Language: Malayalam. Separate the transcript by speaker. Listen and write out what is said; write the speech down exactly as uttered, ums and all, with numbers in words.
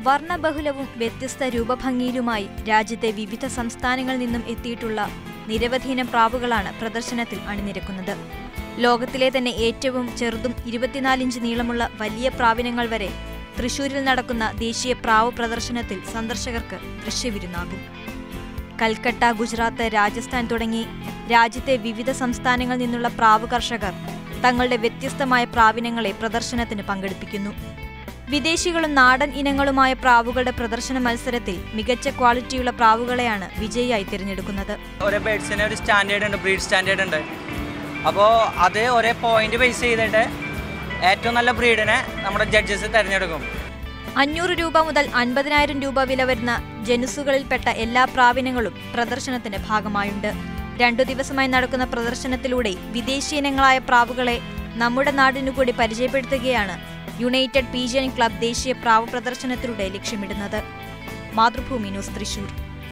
Speaker 1: വർണ്ണബഹുലവും വ്യത്യസ്ത രൂപഭംഗിയിലുമായി രാജ്യത്തെ വിവിധ സംസ്ഥാനങ്ങളിൽ നിന്നും എത്തിയിട്ടുള്ള നിരവധിയിനം പ്രാവുകളാണ് പ്രദർശനത്തിൽ അണിനിരക്കുന്നത്. ലോകത്തിലെ തന്നെ ഏറ്റവും ചെറുതും ഇരുപത്തിനാലിഞ്ച് നീളമുള്ള വലിയ പ്രാവിനങ്ങൾ വരെ തൃശൂരിൽ നടക്കുന്ന ദേശീയ പ്രാവ് പ്രദർശനത്തിൽ സന്ദർശകർക്ക് ദൃശ്യവിരുന്നാകും. കൽക്കട്ട, ഗുജറാത്ത്, രാജസ്ഥാൻ തുടങ്ങി രാജ്യത്തെ വിവിധ സംസ്ഥാനങ്ങളിൽ നിന്നുള്ള പ്രാവ് കർഷകർ തങ്ങളുടെ വ്യത്യസ്തമായ പ്രാവിനങ്ങളെ പ്രദർശനത്തിന് പങ്കെടുപ്പിക്കുന്നു. വിദേശികളും നാടൻ ഇനങ്ങളുമായ പ്രാവുകളുടെ പ്രദർശന മത്സരത്തിൽ മികച്ച ക്വാളിറ്റിയുള്ള പ്രാവുകളെയാണ് വിജയിയായി തിരഞ്ഞെടുക്കുന്നത്.
Speaker 2: ഓരോ ബേഡ്സിന് ഒരു സ്റ്റാൻഡേർഡ് ഉണ്ട്, ബ്രീഡ് സ്റ്റാൻഡേർഡ് ഉണ്ട്. അപ്പോൾ അത് ഒരേ പോയിന്റ് ബേസ് ചെയ്തിട്ട് ഏറ്റവും നല്ല ബ്രീഡിനെ നമ്മുടെ ജഡ്ജസ് തിരഞ്ഞെടുക്കും.
Speaker 1: അഞ്ഞൂറ് രൂപ മുതൽ അൻപതിനായിരം രൂപ വില വരുന്ന ജനുസുകളിൽപ്പെട്ട എല്ലാ പ്രാവിനങ്ങളും പ്രദർശനത്തിന്റെ ഭാഗമായുണ്ട്. രണ്ടു ദിവസമായി നടക്കുന്ന പ്രദർശനത്തിലൂടെ വിദേശീയനങ്ങളായ പ്രാവുകളെ നമ്മുടെ നാടിനു കൂടി പരിചയപ്പെടുത്തുകയാണ് യുണൈറ്റഡ് പീജിയൻ ക്ലബ് ദേശീയ പ്രാവ് പ്രദർശനത്തിലൂടെ ലക്ഷ്യമിടുന്നത്. മാതൃഭൂമി ന്യൂസ്, തൃശൂർ.